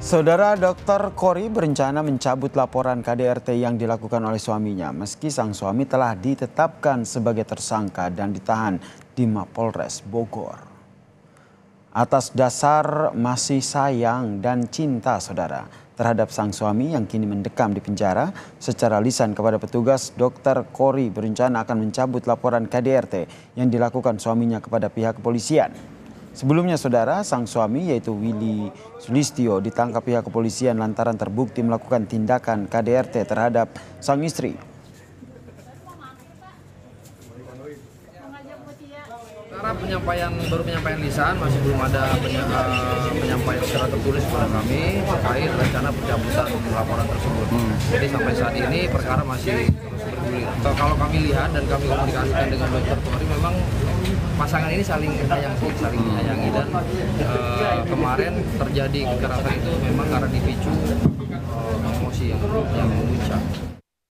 Saudara Dr. Kori berencana mencabut laporan KDRT yang dilakukan oleh suaminya meski sang suami telah ditetapkan sebagai tersangka dan ditahan di Mapolres Bogor. Atas dasar masih sayang dan cinta saudara terhadap sang suami yang kini mendekam di penjara, secara lisan kepada petugas, Dr. Kori berencana akan mencabut laporan KDRT yang dilakukan suaminya kepada pihak kepolisian. Sebelumnya saudara, sang suami yaitu Willy Sulistyo ditangkap pihak kepolisian lantaran terbukti melakukan tindakan KDRT terhadap sang istri. Cara penyampaian lisan masih belum ada penyampaian secara tertulis kepada kami terkait rencana pencabutan laporan tersebut. Jadi sampai saat ini perkara masih terus bergulir. Kalau kami lihat dan kami komunikasikan dengan Dr. Kori, memang pasangan ini saling menyayangi dan kemarin terjadi kekerasan itu memang karena dipicu emosi yang memuncak.